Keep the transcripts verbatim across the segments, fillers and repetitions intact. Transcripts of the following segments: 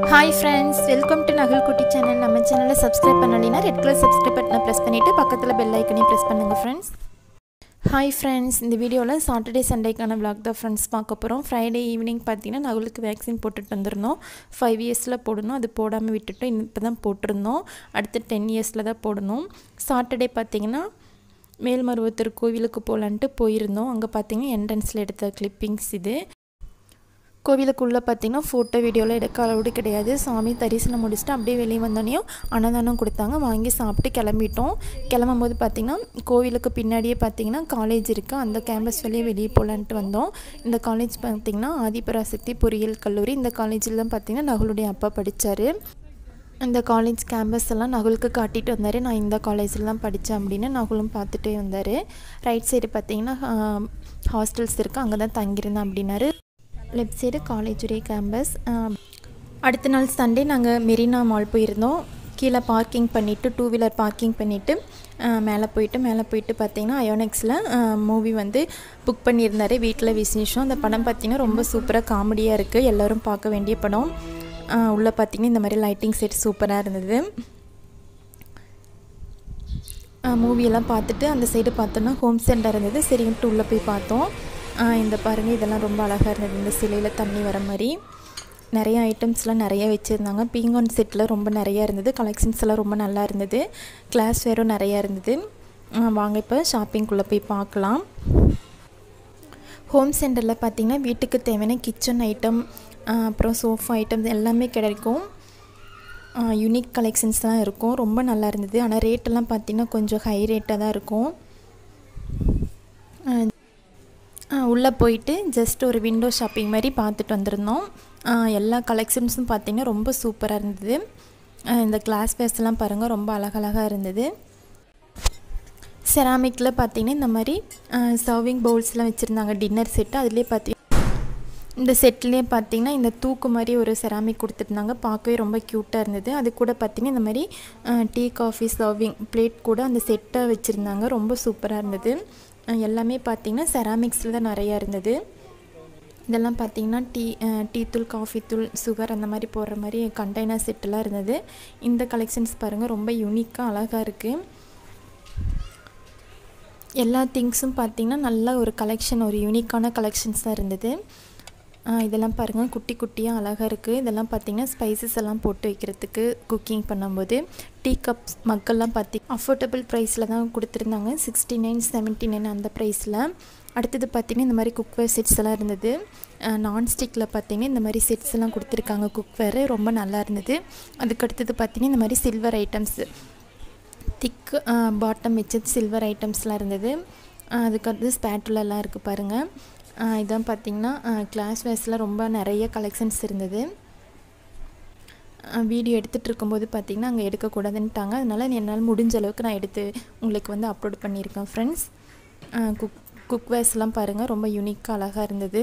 Hi friends, welcome to nahulkutty channel. நம்ம சேனலை subscribe பண்ணலைனா red color subscribe பட்டனை press பண்ணிட்டு பக்கத்துல bell icon press பண்ணுங்க friends. Hi friends, இந்த வீடியோல Saturday Sundayக்கான vlog தான் friends பார்க்க போறோம். Friday evening பாத்தீங்கன்னா நகுலுக்கு வேக்சின் போட்டுட்டு வந்திருந்தோம். five yearsல போடணும். அது போடாம விட்டுட்டோம். இப்போதான் போட்டுறோம். அடுத்து ten yearsல தான் போடணும். Saturday பாத்தீங்கன்னா மேல்மருவத்தூர் கோவிலுக்கு போலான்ட்டு போயிருந்தோம். அங்க பாத்தீங்கன்னா என்ட்ரன்ஸ்ல எடுத்த கிளிப்பிங்ஸ் இது. கோவிலுக்குள்ள பாத்தீங்கன்னா போட்டோ வீடியோல எடுக்க அளவுடு கிடையாது. சாமி தரிசனம் முடிச்சிட்டு அப்படியே வெளிய வந்தோனியும் அன்னதானம் கொடுத்தாங்க. வாங்கி சாப்பிட்டு கிளம்பிட்டோம். கிளம்பும்போது பாத்தீங்கன்னா கோவிலுக்கு பின்னாடியே பாத்தீங்கன்னா காலேஜ் இருக்கு. அந்த கேம்பஸ் வெளிய வெளிய போலான்ட்டு வந்தோம். இந்த காலேஜ் பாத்தீங்கன்னா ஆதிபராசக்தி பொறியியல் கல்லூரி. இந்த காலேஜ்ல தான் பாத்தீங்கன்னா நகுலுடைய அப்பா படிச்சாரு. அந்த காலேஜ் கேம்பஸ் எல்லாம் நகுலுக்கு காட்டிட்டு வந்தாரு. நான் இந்த காலேஜ்ல தான் படிச்சேன் அப்படினு நகுலும் பார்த்துட்டே வந்தாரு. ரைட் சைடு பாத்தீங்கன்னா ஹாஸ்டல்ஸ் இருக்கு. அங்க தான் தங்கி இருந்தேன் அப்படினாரு. லெஃப்ட் சைடு காலேஜ் உடைய கேம்பஸ். அடுத்த நாள் சண்டே நாங்கள் மெரினா மால் போயிருந்தோம். கீழே பார்க்கிங் பண்ணிவிட்டு டூ வீலர் பார்க்கிங் பண்ணிவிட்டு மேலே போயிட்டு மேலே போயிட்டு பார்த்தீங்கன்னா அயோனெக்ஸில் மூவி வந்து புக் பண்ணியிருந்தார். வீட்டில் விசேஷம். அந்த படம் பார்த்திங்கன்னா ரொம்ப சூப்பராக காமெடியாக இருக்குது. எல்லோரும் பார்க்க வேண்டிய படம். உள்ளே பார்த்திங்கன்னா இந்த மாதிரி லைட்டிங் செட் சூப்பராக இருந்தது. மூவியெல்லாம் பார்த்துட்டு அந்த சைடு பார்த்தோன்னா ஹோம் சென்டர் இருந்தது. சரின்ட்டு உள்ளே போய் பார்த்தோம். இந்த பாருங்கள், இதெல்லாம் ரொம்ப அழகாக இருந்தது. இந்த சிலையில் தண்ணி வர மாதிரி நிறைய ஐட்டம்ஸ்லாம் நிறைய வச்சுருந்தாங்க. பீங்கான் செட்டில் ரொம்ப நிறையா இருந்தது. கலெக்ஷன்ஸ் எல்லாம் ரொம்ப நல்லா இருந்தது. கிளாஸ் வேரும் நிறையா இருந்தது. வாங்க இப்போ ஷாப்பிங்குள்ளே போய் பார்க்கலாம். ஹோம் சென்டரில் பார்த்திங்கன்னா வீட்டுக்கு தேவையான கிச்சன் ஐட்டம் அப்புறம் சோஃபா ஐட்டம் எல்லாமே கிடைக்கும். யூனிக் கலெக்ஷன்ஸ் தான் இருக்கும். ரொம்ப நல்லா இருந்தது. ஆனால் ரேட்டெல்லாம் பார்த்திங்கன்னா கொஞ்சம் ஹை ரேட்டாக தான் இருக்கும். உள்ளே போயிட்டு ஜஸ்ட் ஒரு விண்டோ ஷாப்பிங் மாதிரி பார்த்துட்டு வந்திருந்தோம். எல்லா கலெக்ஷன்ஸும் பார்த்திங்கன்னா ரொம்ப சூப்பராக இருந்தது. இந்த கிளாஸ் வேஸ்லாம் பாருங்கள், ரொம்ப அழகழகாக இருந்தது. செராமிக்கில் பார்த்திங்கன்னா இந்த மாதிரி சர்விங் பவுல்ஸ்லாம் வச்சுருந்தாங்க. Dinner set. அதுலேயே பார்த்திங்கன்னா இந்த செட்லேயே பார்த்திங்கன்னா இந்த தூக்கு மாதிரி ஒரு செராமிக் கொடுத்துருந்தாங்க. பார்க்கவே ரொம்ப க்யூட்டாக இருந்தது. அது கூட பார்த்திங்கன்னா இந்த மாதிரி டீ காஃபி சர்விங் பிளேட் கூட அந்த செட்டை வச்சுருந்தாங்க. ரொம்ப சூப்பராக இருந்தது. எல்லாமே பார்த்திங்கன்னா செராமிக்ஸில் தான் நிறையா இருந்தது. இதெல்லாம் பார்த்திங்கன்னா டீ டீ தூள் காஃபி தூள் சுகர் அந்த மாதிரி போடுற மாதிரி கண்டெய்னர் செட்டெல்லாம் இருந்தது. இந்த கலெக்ஷன்ஸ் பாருங்கள், ரொம்ப யூனிக்காக அழகாக இருக்குது. எல்லா திங்ஸும் பார்த்திங்கன்னா நல்ல ஒரு கலெக்ஷன், ஒரு யூனிக்கான கலெக்ஷன்ஸ் தான் இருந்தது. இதெல்லாம் பாருங்கள், குட்டி குட்டியாக அழகாக இருக்குது. இதெல்லாம் பார்த்திங்கன்னா ஸ்பைசஸ் எல்லாம் போட்டு வைக்கிறதுக்கு குக்கிங் பண்ணும்போது. டீ கப்ஸ் மக்கள்லாம் பார்த்தி அஃபோர்டபுள் ப்ரைஸில் தான் கொடுத்துருந்தாங்க. சிக்ஸ்டி நைன் செவன்ட்டி நைன் அந்த ப்ரைஸில். அடுத்தது பார்த்திங்கன்னா இந்த மாதிரி குக்வேர் செட்ஸ் எல்லாம் இருந்தது. நான்ஸ்டிக்கில் பார்த்திங்கன்னா இந்த மாதிரி செட்ஸ் எல்லாம் கொடுத்துருக்காங்க. குக்வேர் ரொம்ப நல்லா இருந்தது. அதுக்கு அடுத்தது பார்த்திங்கன்னா இந்த மாதிரி சில்வர் ஐட்டம்ஸ் திக் பாட்டம் வச்ச சில்வர் ஐட்டம்ஸ்லாம் இருந்தது. அதுக்கு அடுத்து ஸ்பேட்டுலெல்லாம் இருக்குது பாருங்கள். இதான் பார்த்திங்கன்னா கிளாஸ் வேஸில் ரொம்ப நிறைய கலெக்ஷன்ஸ் இருந்தது. வீடியோ எடுத்துகிட்டு இருக்கும்போது பார்த்திங்கன்னா அங்கே எடுக்கக்கூடாதுன்ட்டாங்க. அதனால் என்னால் முடிஞ்ச அளவுக்கு நான் எடுத்து உங்களுக்கு வந்து அப்லோட் பண்ணியிருக்கேன் ஃப்ரெண்ட்ஸ். குக் குக்வேர்ஸ்லாம் பாருங்கள், ரொம்ப யூனிக்காக அழகாக இருந்தது.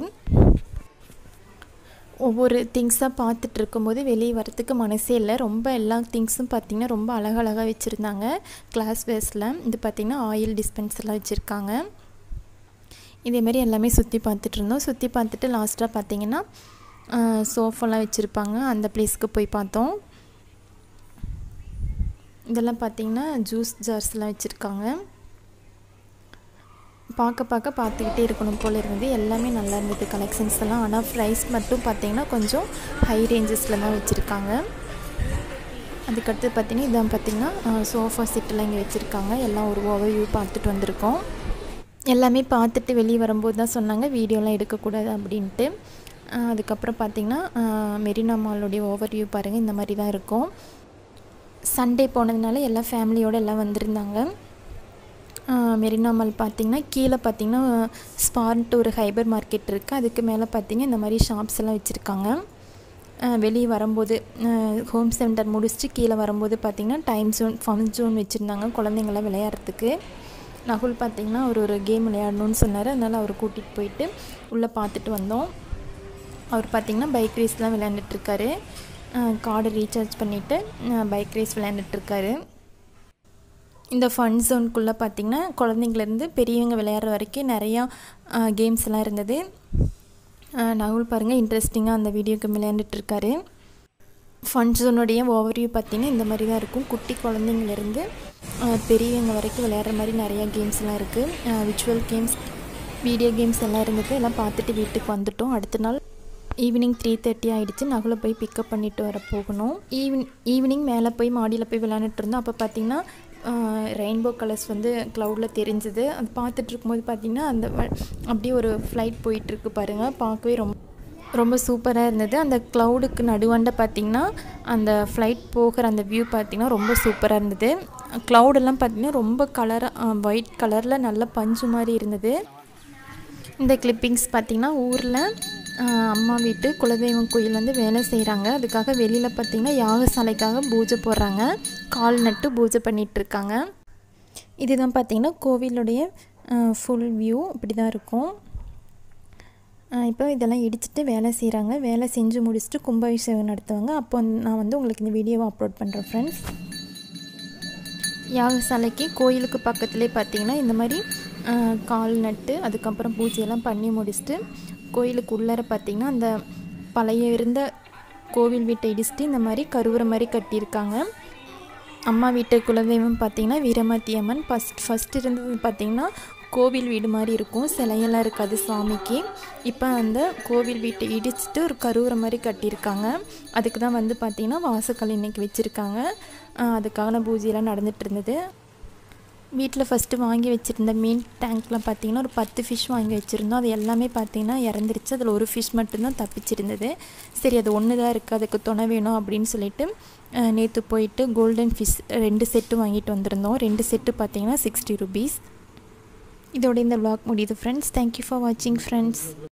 ஒவ்வொரு திங்ஸாக பார்த்துட்டு இருக்கும்போது வெளியே வரத்துக்கு மனசே இல்லை. ரொம்ப எல்லா திங்ஸும் பார்த்திங்கன்னா ரொம்ப அழகழகாக வச்சுருந்தாங்க கிளாஸ் வேஸில். இது பார்த்திங்கன்னா ஆயில் டிஸ்பென்சர்லாம் வச்சுருக்காங்க. இதேமாரி எல்லாமே சுற்றி பார்த்துட்டு இருந்தோம். சுற்றி பார்த்துட்டு லாஸ்ட்டாக பார்த்திங்கன்னா சோஃபாலாம் வச்சுருப்பாங்க. அந்த பிளேஸ்க்கு போய் பார்த்தோம். இதெல்லாம் பார்த்திங்கன்னா ஜூஸ் ஜார்ஸ்லாம் வச்சுருக்காங்க. பார்க்க பார்க்க பார்த்துக்கிட்டே இருக்கணும் போல் இருந்தது. எல்லாமே நல்லா இருந்தது கலெக்ஷன்ஸ் எல்லாம். ஆனால் ப்ரைஸ் மட்டும் பார்த்திங்கன்னா கொஞ்சம் ஹை ரேஞ்சஸில் தான் வச்சுருக்காங்க. அதுக்கடுத்து பார்த்திங்கன்னா இதான் பார்த்திங்கன்னா சோஃபா செட்டெல்லாம் இங்கே வச்சுருக்காங்க. எல்லாம் ஒரு ஓவர்வியூ பார்த்துட்டு வந்திருக்கோம். எல்லாமே பார்த்துட்டு வெளியே வரும்போது தான் சொன்னாங்க வீடியோலாம் எடுக்கக்கூடாது அப்படின்ட்டு. அதுக்கப்புறம் பார்த்திங்கன்னா மெரினா மாலுடைய ஓவர்வியூ பாருங்கள், இந்த மாதிரி தான் இருக்கும். சண்டே போனதுனால எல்லாம் ஃபேமிலியோடு எல்லாம் வந்திருந்தாங்க. மெரினா மால் பார்த்திங்கன்னா கீழே பார்த்திங்கன்னா ஸ்பார்ன்ட்டு ஒரு ஹைபர் மார்க்கெட் இருக்குது. அதுக்கு மேலே பார்த்திங்கன்னா இந்த மாதிரி ஷாப்ஸ் எல்லாம் வச்சுருக்காங்க. வெளியே வரும்போது ஹோம் சென்டர் முடிச்சுட்டு கீழே வரும்போது பார்த்திங்கன்னா டைம் ஜோன் ஃபன் ஜோன் வச்சுருந்தாங்க குழந்தைங்களாம் விளையாடுறதுக்கு. நகுல் பார்த்திங்கன்னா ஒரு ஒரு கேம் விளையாடணும்னு சொன்னார். அதனால் அவர் கூட்டிகிட்டு போயிட்டு உள்ளே பார்த்துட்டு வந்தோம். அவர் பார்த்திங்கன்னா பைக் ரேஸ்லாம் விளையாண்டுட்டுருக்காரு. கார்டு ரீசார்ஜ் பண்ணிவிட்டு பைக் ரேஸ் விளையாண்டுட்டுருக்காரு. இந்த ஃபன் ஜோனுக்குள்ளே பார்த்திங்கன்னா குழந்தைங்கலேருந்து பெரியவங்க விளையாடுற வரைக்கும் நிறையா கேம்ஸ்லாம் இருந்தது. நகுல் பாருங்கள் இன்ட்ரெஸ்டிங்காக அந்த வீடியோக்கு விளையாண்டுட்டுருக்காரு. ஃபன் ஜோனுடைய ஓவர்வியூ பார்த்திங்கன்னா இந்த மாதிரி தான் இருக்கும். குட்டி குழந்தைங்கலேருந்து பெரியவங்க வரைக்கும் விளையாடுற மாதிரி நிறையா கேம்ஸ்லாம் இருக்குது. விர்ச்சுவல் கேம்ஸ், வீடியோ கேம்ஸ் எல்லாம் இருந்தது. எல்லாம் பார்த்துட்டு வீட்டுக்கு வந்துட்டோம். அடுத்த நாள் ஈவினிங் த்ரீ தேர்ட்டி ஆகிடுச்சு. நகுலை போய் பிக்கப் பண்ணிவிட்டு வர போகணும். ஈவினிங் ஈவினிங் மேலே போய் மாடியில் போய் விளையாண்டுட்டு இருந்தோம். அப்போ பார்த்திங்கன்னா ரெயின்போ கலர்ஸ் வந்து க்ளவுடில் தெரிஞ்சுது. அது பார்த்துட்டு இருக்கும்போது பார்த்திங்கன்னா அந்த அப்படியே ஒரு ஃப்ளைட் போயிட்டுருக்கு பாருங்கள். பார்க்கவே ரொம்ப ரொம்ப சூப்பராக இருந்தது. அந்த க்ளவுடுக்கு நடுவாண்ட பார்த்திங்கன்னா அந்த ஃப்ளைட் போகிற அந்த வியூ பார்த்திங்கன்னா ரொம்ப சூப்பராக இருந்தது. க்ளவுடெல்லாம் பார்த்திங்கன்னா ரொம்ப கலராக ஒயிட் கலரில் நல்ல பஞ்சு மாதிரி இருந்தது. இந்த கிளிப்பிங்ஸ் பார்த்திங்கன்னா ஊரில் அம்மா வீட்டு குலதெய்வம் கோயில் வந்து வேலை செய்கிறாங்க. அதுக்காக வெளியில் பார்த்திங்கன்னா யாகசாலைக்காக பூஜை போடுறாங்க. கால் நட்டு பூஜை பண்ணிகிட்ருக்காங்க. இதுதான் பார்த்திங்கன்னா கோவிலுடைய ஃபுல் வியூ இப்படி தான் இருக்கும். இப்போ இதெல்லாம் இடிச்சிட்டு வேலை செய்கிறாங்க. வேலை செஞ்சு முடிச்சுட்டு கும்பாபிஷேகம் நடத்துவாங்க. அப்போ நான் வந்து உங்களுக்கு இந்த வீடியோவை அப்லோட் பண்ணுறேன் ஃப்ரெண்ட்ஸ். யாகசாலைக்கு கோயிலுக்கு பக்கத்துலேயே பார்த்திங்கன்னா இந்த மாதிரி கால் நட்டு அதுக்கப்புறம் பூஜையெல்லாம் பண்ணி முடிச்சுட்டு கோயிலுக்கு உள்ளார பார்த்திங்கன்னா அந்த பழைய இருந்த கோவில் வீட்டை இடிச்சுட்டு இந்த மாதிரி கருவறை மாதிரி கட்டியிருக்காங்க. அம்மா வீட்டு குலதெய்வம் பார்த்திங்கன்னா வீரமத்தி அம்மன். ஃபஸ்ட் ஃபஸ்ட் இருந்தது பார்த்திங்கன்னா கோவில் வீடு மாதிரி இருக்கும், சிலையெல்லாம் இருக்காது சாமிக்கு. இப்போ அந்த கோவில் வீட்டை இடிச்சுட்டு ஒரு கருவறை மாதிரி கட்டியிருக்காங்க. அதுக்கு தான் வந்து பார்த்திங்கன்னா வாசக்கல் இன்றைக்கி வச்சுருக்காங்க. அதுக்கான பூஜையெல்லாம் நடந்துகிட்டு இருந்தது. வீட்டில் ஃபஸ்ட்டு வாங்கி வச்சுருந்த மீன் டேங்க்லாம் பார்த்திங்கன்னா ஒரு பத்து ஃபிஷ் வாங்கி வச்சுருந்தோம். அது எல்லாமே பார்த்திங்கன்னா இறந்துருச்சு. அதில் ஒரு ஃபிஷ் மட்டும்தான் தப்பிச்சிருந்தது. சரி அது ஒன்று தான் இருக்குது, அதுக்கு துணை வேணும் அப்படின்னு சொல்லிட்டு நேற்று போயிட்டு கோல்டன் ஃபிஷ் ரெண்டு செட்டு வாங்கிட்டு வந்திருந்தோம். ரெண்டு செட்டு பார்த்திங்கன்னா சிக்ஸ்டி ருபீஸ். இதோட இந்த vlog முடியுது ஃப்ரெண்ட்ஸ். தேங்க்யூ ஃபார் வாட்சிங் ஃப்ரெண்ட்ஸ்.